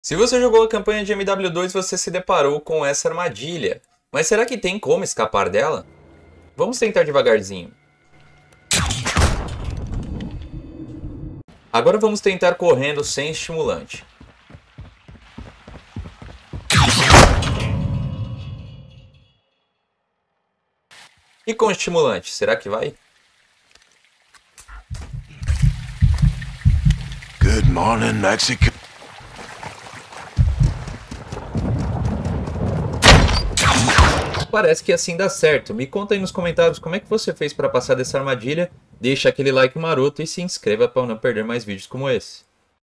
Se você jogou a campanha de MW2, você se deparou com essa armadilha. Mas será que tem como escapar dela? Vamos tentar devagarzinho. Agora vamos tentar correndo sem estimulante. E com estimulante, será que vai? Good morning, Mexico. Parece que assim dá certo. Me conta aí nos comentários como é que você fez para passar dessa armadilha. Deixa aquele like maroto e se inscreva para não perder mais vídeos como esse.